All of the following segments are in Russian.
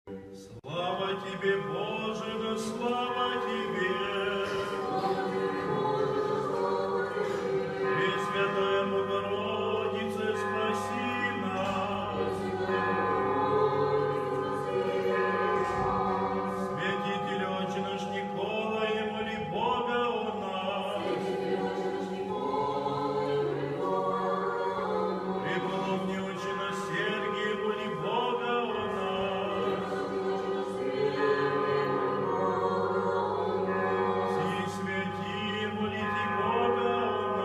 Слава тебе, Боже, да слава тебе! Пресвятая Богородице, спаси нас! Святитель Отче наш Николай, моли Бога о нас! Преподобный Отче наш Сергий, моли Бога о нас! Все святые, молите Бога о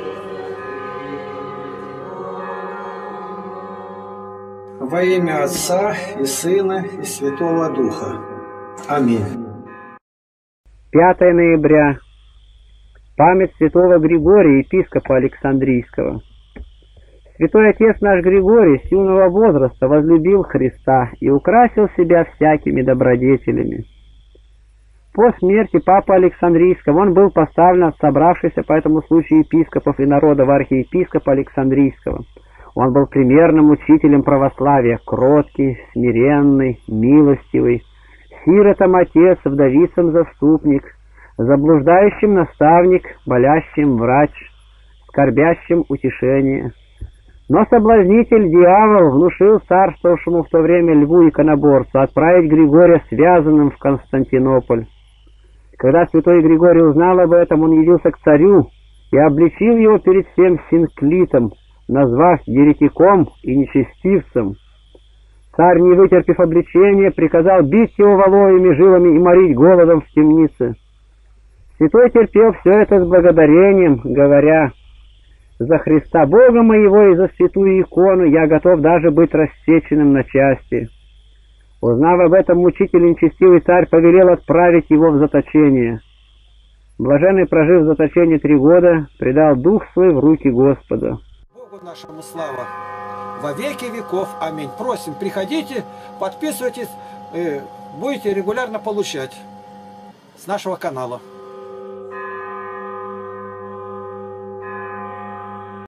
нас! Во имя Отца и Сына и Святого Духа. Аминь. 5 ноября. Память святого Григория, епископа Александрийского. Святой отец наш Григорий с юного возраста возлюбил Христа и украсил себя всякими добродетелями. По смерти папы Александрийского он был поставлен от собравшихся по этому случаю епископов и народа в архиепископа Александрийского. Он был примерным учителем православия, кроткий, смиренный, милостивый, сиротам отец, вдовицам заступник, заблуждающим наставник, болящим врач, скорбящим утешение. Но соблазнитель дьявол внушил царствовавшему в то время льву иконоборцу отправить Григория связанным в Константинополь. Когда святой Григорий узнал об этом, он явился к царю и обличил его перед всем синклитом, назвав еретиком и нечестивцем. Царь, не вытерпев обличения, приказал бить его воловьими жилами и морить голодом в темнице. Святой терпел все это с благодарением, говоря: «За Христа Бога моего и за святую икону я готов даже быть рассеченным на части». Узнав об этом, мучитель и нечестивый царь повелел отправить его в заточение. Блаженный, прожив в заточении 3 года, предал дух свой в руки Господа. Богу нашему слава во веки веков. Аминь. Просим, приходите, подписывайтесь, будете регулярно получать с нашего канала.